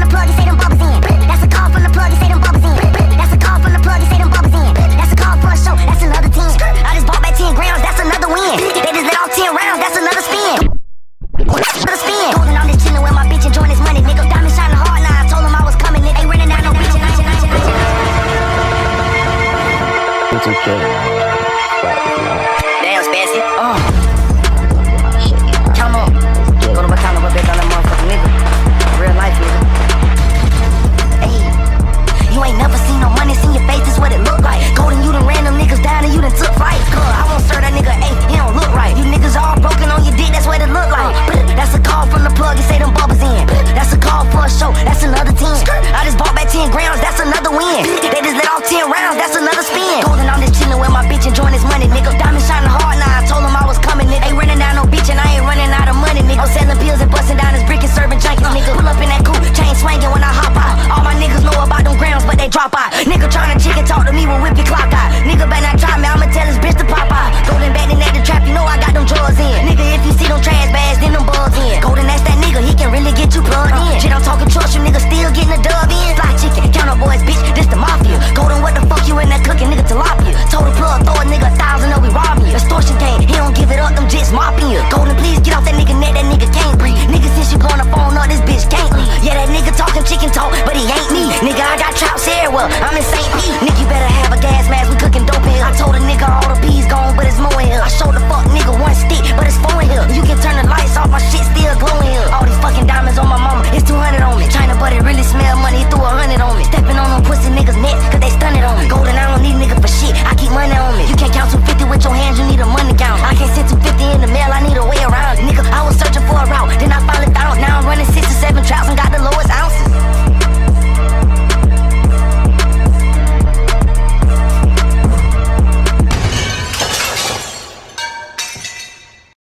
the plug, and say them bubbles in. That's a call from the plug, and say them bubbles in. That's a call from the plug, and say them bubbles in. That's a call for a show, that's another 10. I just bought back 10 grams, that's another win. They just let off 10 rounds, that's another spin. Another spin. Golden on this chillin' with my bitch, enjoying this money, nigga. Diamond shining hard, now I told him I was coming, nigga. Ain't running down no bitch, and I should. It's okay. Damn, Spancy. Come on. Go to Bacana, but bitch on that motherfucking nigga. Real life, nigga. Hey, you ain't never seen no money, seen your face, this what it look like. Golden, you done ran them niggas down and you done took flight. I won't serve that nigga, hey, he don't look right. You niggas all broken on your dick, that's what it look like. That's a call from the plug, and say them bubbles in. That's a call for a show, that's another 10. I just bought back 10 grams, that's another win. They just let off 10 rounds, that's another spin. Golden, I'm just chillin' with my bitch, enjoying this money, nigga. Diamond shining hard, now I told him I was coming, nigga. Ain't running down no bitch, and I ain't running out of money, nigga. I'm selling pills and busting down this brick and serving junkies, nigga. Pull up in that coupe, chain swinging when I hop out. All my niggas know about them grams, but they drop out. Nigga tryna chicken talk to me when whip your clock out.